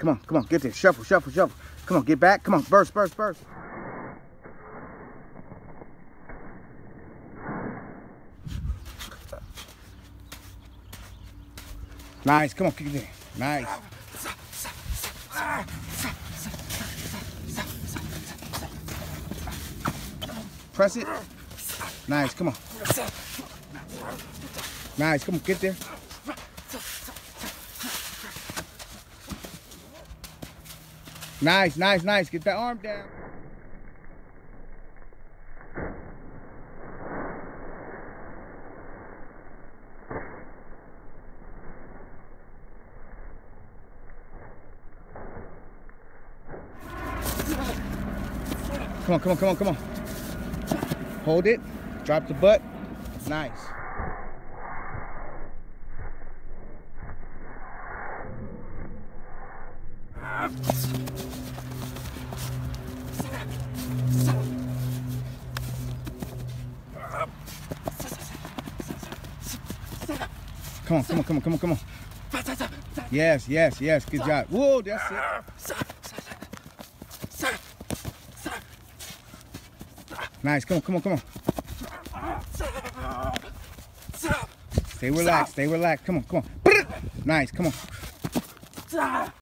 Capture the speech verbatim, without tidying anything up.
Come on, come on, get there. Shuffle, shuffle, shuffle. Come on, get back. Come on, burst, burst, burst. Nice, come on, kick it in. Nice. Press it. Nice, come on. Nice, come on, get there. Nice, nice, nice. Get that arm down. Come on, come on, come on, come on. Hold it. Drop the butt. Nice. Come on, come on, come on, come on, come on. Yes, yes, yes. Good job. Whoa, that's it. Nice. Come on, come on, come on. Stay relaxed. Stay relaxed. Come on, come on. Nice. Come on.